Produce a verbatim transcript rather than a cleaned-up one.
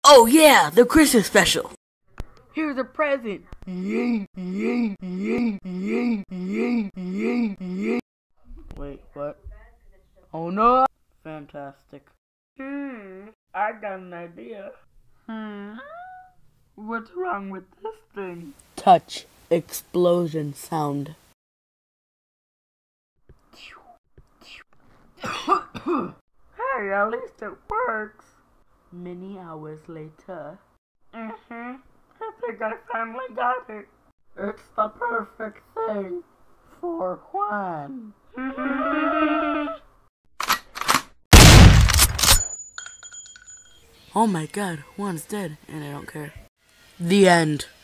Oh yeah, the Christmas special. Here's a present. Wait, what? Oh no! Fantastic. Hmm, I got an idea. Hmm, what's wrong with this thing? Touch explosion sound. Hey, at least it works. Many hours later. Mm-hmm. I think I finally got it. It's the perfect thing for Juan. Oh my god, Juan's dead, and I don't care. The end.